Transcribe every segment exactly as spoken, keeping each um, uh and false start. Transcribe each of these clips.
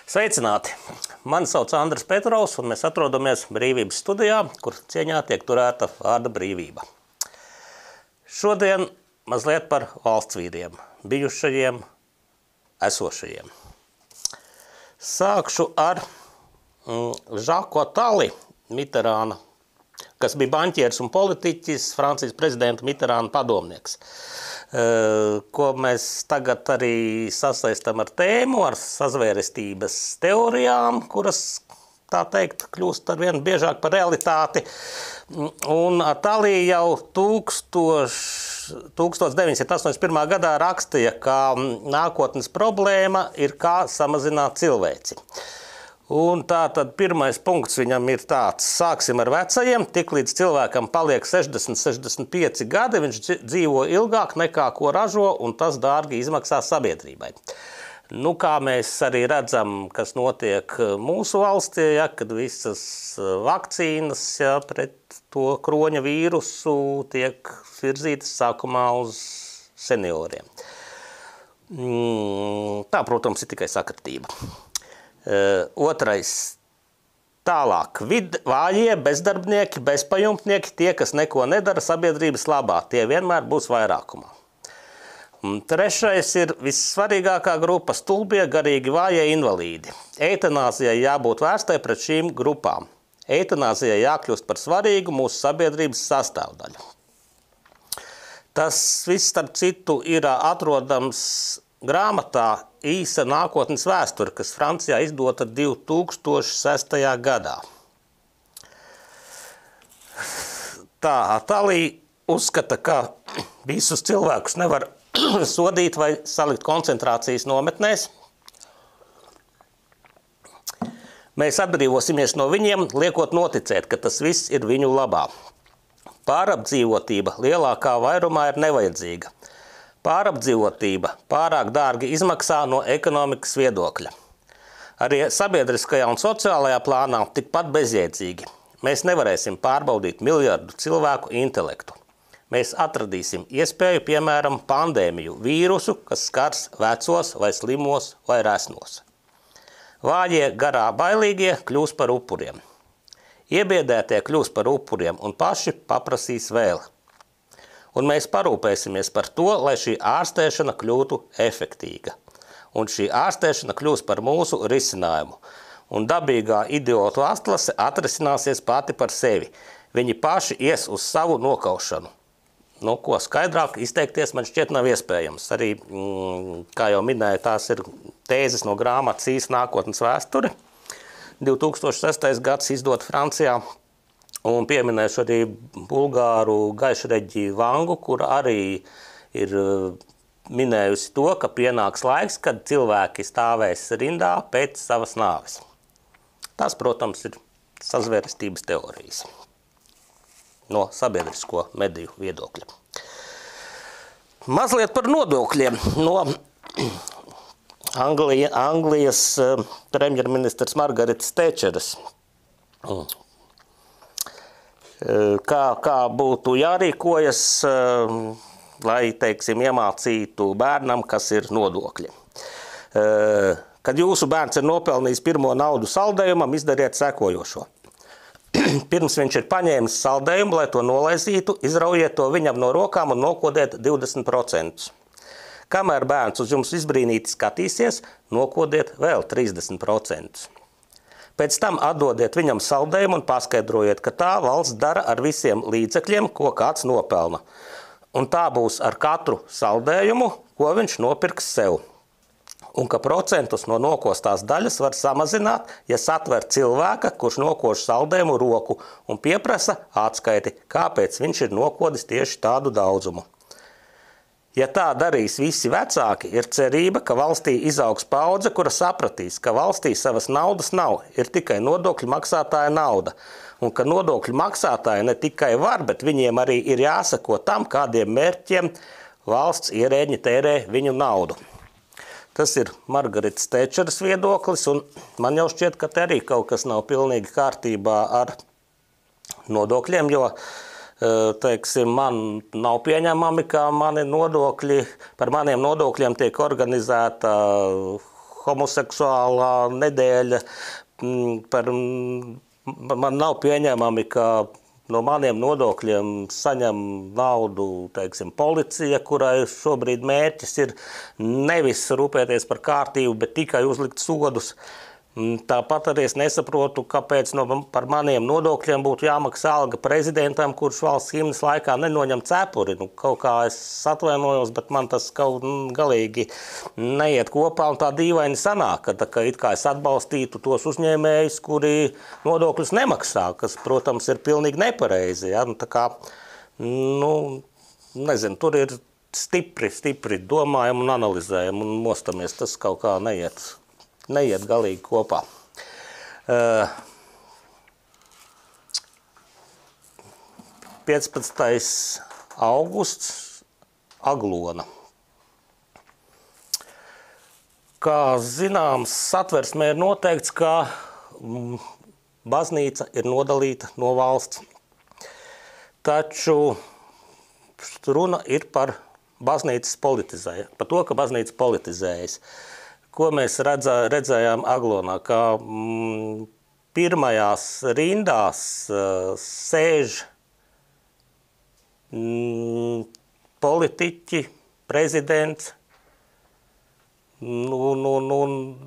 Sveicināti! Mani sauc Andris Petrovs, un mēs atrodamies Brīvības studijā, kur cieņā tiek turēta vārda brīvība. Šodien mazliet par valstsvīriem, bijušajiem, esošajiem. Sākšu ar mm, Žako Tali, Mitterāna, kas bija baņķieris un politiķis, Francijas prezidenta Mitterāna padomnieks, ko mēs tagad arī sasaistam ar tēmu, ar sazvērestības teorijām, kuras, tā teikt, kļūst ar vien biežāk par realitāti. Un Tali jau tūkstoš deviņsimt astoņdesmit pirmā gadā rakstīja, ka nākotnes problēma ir kā samazināt cilvēci. Un tā tad pirmais punkts viņam ir tāds: sāksim ar vecajiem, tik līdz cilvēkam paliek sešdesmit, sešdesmit pieci gadi, viņš dzīvo ilgāk nekā ko ražo, un tas dārgi izmaksā sabiedrībai. Nu, kā mēs arī redzam, kas notiek mūsu valstī, ja, kad visas vakcīnas, ja, pret to kroņa vīrusu tiek virzītas sākumā uz senioriem. Tā, protams, ir tikai sakritība. Uh, otrais, tālāk, vid, vājie, bezdarbnieki, bezpajumtnieki, tie, kas neko nedara sabiedrības labā, tie vienmēr būs vairākumā. Un trešais ir vissvarīgākā grupa – stulbie, garīgi vājie invalīdi. Eitanāzijai jābūt vērstai pret šīm grupām. Eitanāzijai jākļūst par svarīgu mūsu sabiedrības sastāvdaļu. Tas viss, starp citu, ir atrodams grāmatā Īsa nākotnes vēsture, kas Francijā izdota divi tūkstoši sestajā gadā. Tā, Tali uzskata, ka visus cilvēkus nevar sodīt vai salikt koncentrācijas nometnēs. Mēs atbrīvosimies no viņiem, liekot noticēt, ka tas viss ir viņu labā. Pārapdzīvotība lielākā vairumā ir nevajadzīga. Pārapdzīvotība pārāk dārgi izmaksā no ekonomikas viedokļa. Arī sabiedriskajā un sociālajā plānā tikpat bezjēdzīgi. Mēs nevarēsim pārbaudīt miljardu cilvēku intelektu. Mēs atradīsim iespēju, piemēram, pandēmiju, vīrusu, kas skars vecos vai slimos vai resnos. Vājie, garā bailīgie kļūs par upuriem. Iebiedētie kļūs par upuriem un paši paprasīs vēl. Un mēs parūpēsimies par to, lai šī ārstēšana kļūtu efektīga. Un šī ārstēšana kļūs par mūsu risinājumu. Un dabīgā idiotu atlase atrisināsies pati par sevi. Viņi paši ies uz savu nokaušanu. Nu, ko skaidrāk izteikties man šķiet nav iespējams. Arī, mm, kā jau minēju, tās ir tēzes no grāmatas Īsa nākotnes vēsture. divi tūkstoši sestais gads izdot Francijā. Un pieminēšu arī bulgāru gaišreģi Vangu, kur arī ir minējusi to, ka pienāks laiks, kad cilvēki stāvēs rindā pēc savas nāves. Tas, protams, ir sazvērestības teorijas no sabiedrisko mediju viedokļa. Mazliet par nodokļiem. No Anglija, Anglijas premjerministrs Margaretas Tečeras. Kā, kā būtu jārīkojas, lai, teiksim, iemācītu bērnam, kas ir nodokļi. Kad jūsu bērns ir nopelnījis pirmo naudu saldējumam, izdariet sekojošo. Pirms viņš ir paņēmis saldējumu, lai to nolaizītu, izraujiet to viņam no rokām un nokodiet divdesmit procentus. Kamēr bērns uz jums izbrīnīti skatīsies, nokodiet vēl trīsdesmit procentus. Pēc tam atdodiet viņam saldējumu un paskaidrojiet, ka tā valsts dara ar visiem līdzekļiem, ko kāds nopelna. Un tā būs ar katru saldējumu, ko viņš nopirks sev. Un ka procentus no nokostās daļas var samazināt, ja satver cilvēka, kurš nokož saldējumu roku un pieprasa atskaiti, kāpēc viņš ir nokodis tieši tādu daudzumu. Ja tā darīs visi vecāki, ir cerība, ka valstī izaugs paudze, kura sapratīs, ka valstī savas naudas nav, ir tikai nodokļu maksātāja nauda. Un ka nodokļu maksātāji ne tikai var, bet viņiem arī ir jāsako tam, kādiem mērķiem valsts ierēģi tērē viņu naudu. Tas ir Margaretas Tečeras viedoklis, un man jau šķiet, ka te arī kaut kas nav pilnīgi kārtībā ar nodokļiem, jo teiksim, man nav pieņemami, ka mani nodokļi, par maniem nodokļiem tiek organizēta homoseksuālā nedēļa. Par, man nav pieņemami, ka no maniem nodokļiem saņem naudu, teiksim, policija, kurai šobrīd mērķis ir nevis rūpēties par kārtību, bet tikai uzlikt sodus. Tāpat arī es nesaprotu, kāpēc no, par maniem nodokļiem būtu jāmaksā alga prezidentam, kurš valsts himnas laikā nenoņem cepuri. Nu, kaut kā es atvainojos, bet man tas kaut galīgi neiet kopā un tā dīvaini sanāk, ka, tā, ka it kā es atbalstītu tos uzņēmējus, kuri nodokļus nemaksā, kas, protams, ir pilnīgi nepareizi. Ja? Nu, tā kā, nu, nezinu, tur ir stipri, stipri domājam un analizējam un mostamies. Tas kaut kā neiet. Neiet galīgi kopā. Uh, piecpadsmitais augusts Aglona. Kā zināms, satversmē ir noteikts, ka mm, baznīca ir nodalīta no valsts. Taču runa ir par baznīcas politizēju, par to, ka baznīca politizējas. Ko mēs redzā, redzējām Aglonā, ka mm, pirmajās rindās uh, sēž mm, politiķi, prezidents. Nu, nu, nu,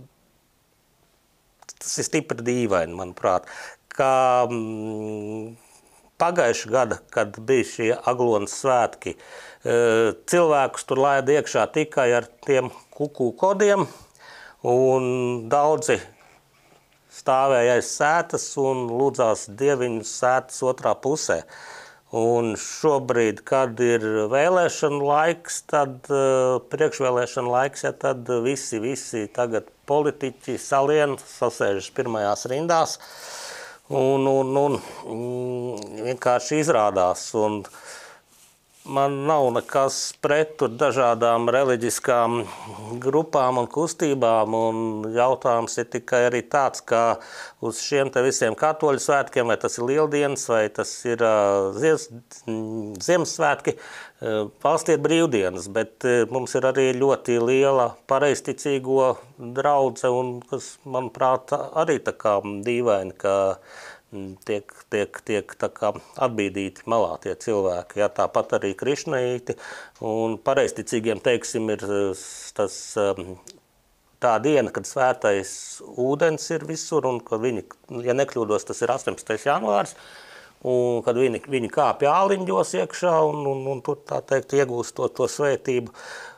tas ir stipri dīvaini, manuprāt. Kā mm, pagājušā gada, kad bija šie Aglonas svētki, uh, cilvēkus tur laida iekšā tikai ar tiem kuku kodiem. Un daudzi stāvēja aiz sētas un lūdzās dieviņu sētas otrā pusē. Un šobrīd, kad ir vēlēšana laiks, tad uh, priekšvēlēšana laiks, ja tad visi, visi tagad politiķi salien, sasēžas pirmajās rindās un, un, un mm, vienkārši izrādās. Un man nav nekas pret tur dažādām reliģiskām grupām un kustībām, un jautājums ir tikai arī tāds, ka uz šiem te visiem katoļu svētkiem, vai tas ir Lieldienas, vai tas ir uh, Zies, Ziemassvētki, uh, valstī ir brīvdienas, bet uh, mums ir arī ļoti liela pareizticīgo draudze, un kas, manuprāt, arī tā kā dīvaini, ka tiek, tiek, tiek tā kā atbīdīti malā tie cilvēki. Jā, tāpat arī krišnaīti un pareizticīgiem, teiksim, ir tas tā diena, kad svētais ūdens ir visur un kad viņi, ja nekļūdos, tas ir astoņpadsmitais janvārs, un kad viņi, viņi kāpja āliņģos iekšā un, un, un tur tā teikt iegūst to, to svētību.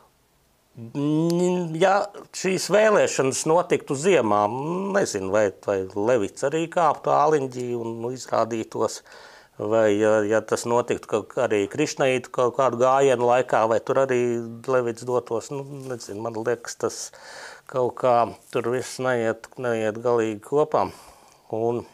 Ja šīs vēlēšanas notiktu ziemā, nezinu, vai, vai Levits arī kāptu āliņģī un izrādītos, vai ja, ja tas notiktu kaut arī krišnaītu kaut kādu gājienu laikā, vai tur arī Levits dotos, nu, nezinu, man liekas, tas kaut kā tur viss neiet, neiet galīgi kopā. Un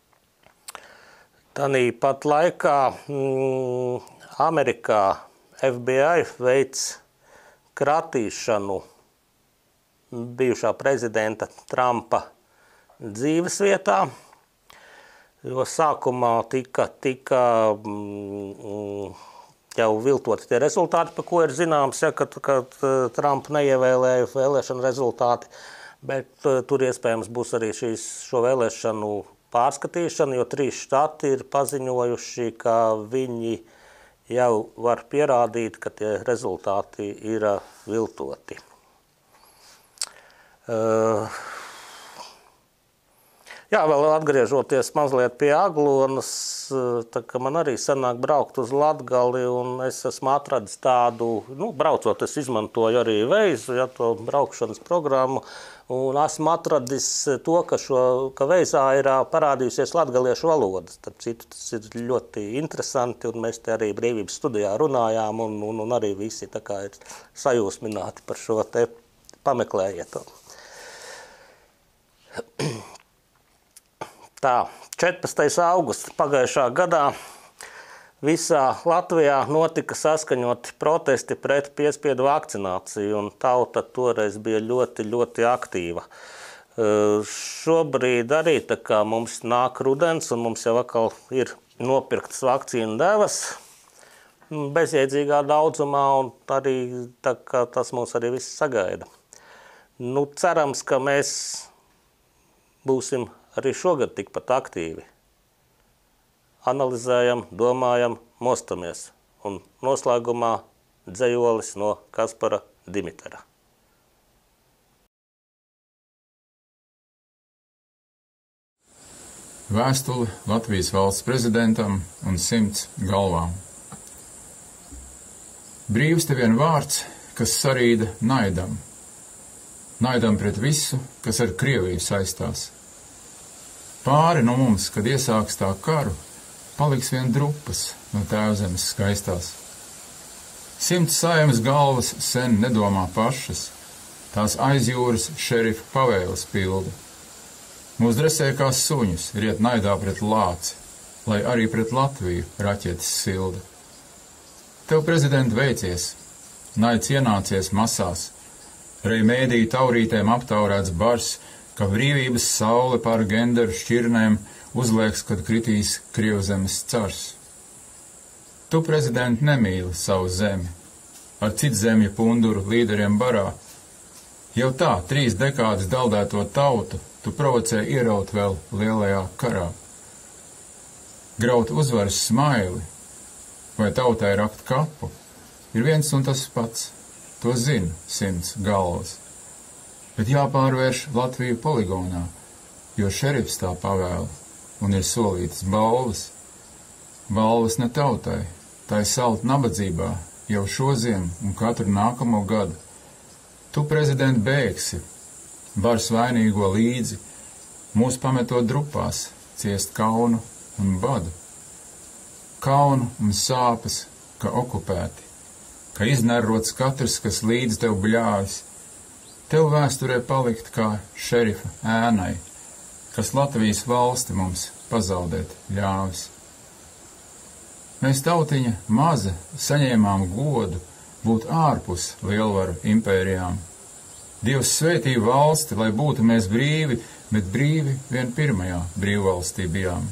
tanī pat laikā mm, Amerikā F B I veids kratīšanu bijušā prezidenta Trumpa dzīvesvietā, jo sākumā tika, tika mm, jau viltoti tie rezultāti, par ko ir zināms, ja, kad, kad Trumpa neievēlēja vēlēšanu rezultāti, bet uh, tur iespējams būs arī šīs, šo vēlēšanu pārskatīšana, jo trīs štati ir paziņojuši, ka viņi jau var pierādīt, ka tie rezultāti ir viltoti. Uh, jā, vēl atgriežoties mazliet pie Aglonas, tā ka man arī sanāk braukt uz Latgali, un es esmu atradis tādu, nu, braucot, es izmantoju arī Veizu, ja, to braukšanas programmu, un esmu atradis to, ka, šo, ka Veizā ir parādījusies latgaliešu valoda. Tad citu, tas ir ļoti interesanti, un mēs te arī brīvības studijā runājām, un, un, un arī visi tā kā ir sajūsmināti par šo te, pameklējiet to. Tā, četrpadsmitais augusts pagājušā gadā visā Latvijā notika saskaņoti protesti pret piespiedu vakcināciju, un tauta toreiz bija ļoti, ļoti aktīva. Uh, šobrīd arī tā kā mums nāk rudens, un mums jau atkal ir nopirktas vakcīnu devas bezjēdzīgā daudzumā, un arī tā kā tas mūs arī viss sagaida. Nu, cerams, ka mēs būsim arī šogad tikpat aktīvi. Analizējam, domājam, mostamies. Un noslēgumā dzejolis no Kaspara Dimitera. Vēstule Latvijas valsts prezidentam un simts galvām. Brīvs te vien vārds, kas sarīda naidam. Naidam pret visu, kas ar Krieviju saistās. Pāri no mums, kad iesāks tā karu, paliks vien drupas no tēvzemes skaistās. Simts saeimas galvas sen nedomā pašas, tās aizjūras šerifa pavēles pilda. Mūs dresē kā suņus, riet naidā pret lāci, lai arī pret Latviju raķetes silda. Tev, prezident, veicies, naids ienācies masās, rei mēdīju taurītēm aptaurēts bars, ka brīvības saule pār genderu šķirnēm uzlieks, kad kritīs Krievzemes cars. Tu, prezident, nemīli savu zemi, ar citzemju punduru līderiem barā. Jau tā, trīs dekādas daldēto tautu, tu provocē ieraut vēl lielajā karā. Graut uzvaras smaili, vai tautai rakt kapu, ir viens un tas pats, to zina simts galvas. Bet jāpārvērš Latviju poligonā, jo šerifs tā pavēla, un ir solītas balvas. Balvas ne tautai, tai salt nabadzībā, jau šoziem un katru nākamo gadu. Tu, prezident, bēgsi, bars vainīgo līdzi, mūs pametot drupās, ciest kaunu un badu. Kaunu un sāpes, ka okupēti, ka iznērots katrs, kas līdz tev bļāvis. Tev vēsturē palikt kā šerifa ēnai, kas Latvijas valsti mums pazaudēt ļāvis. Mēs, tautiņa maza, saņēmām godu būt ārpus lielvaru impērijām. Dievs svētī valsti, lai būtu mēs brīvi, bet brīvi vien pirmajā brīvvalstī bijām.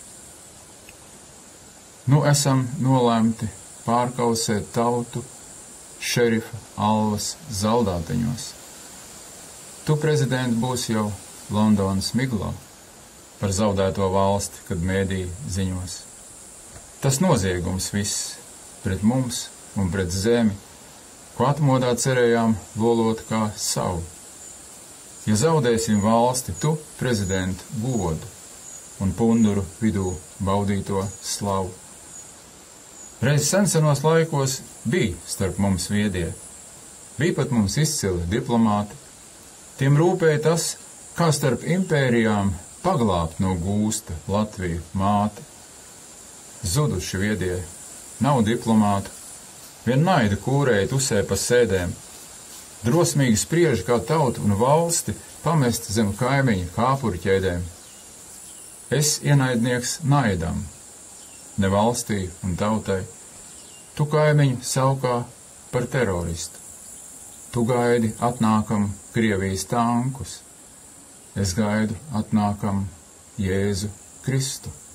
Nu esam nolēmti pārkausēt tautu šerifa alvas zaldāteņos. Tu, prezident, būs jau Londonas miglā par zaudēto valsti, kad mēdīji ziņos. Tas noziegums viss pret mums un pret zemi, ko atmodā cerējām lolot kā savu. Ja zaudēsim valsti, tu, prezident, godu un punduru vidū baudīto slavu. Reiz sensenos laikos bija starp mums viedie, bija pat mums izcili diplomāti. Tiem rūpēja tas, kā starp impērijām paglābt no gūsta Latviju māti. Zuduši viedie, nav diplomātu, vien naida kūrēja tusē pa sēdēm, drosmīgi spriež kā tautu un valsti pamest zem kaimiņa kāpuru ķēdēm. Es ienaidnieks naidam, ne valstī un tautai, tu kaimiņu saukā par teroristu. Tu gaidi atnākam Krievijas tankus, es gaidu atnākam Jēzu Kristu.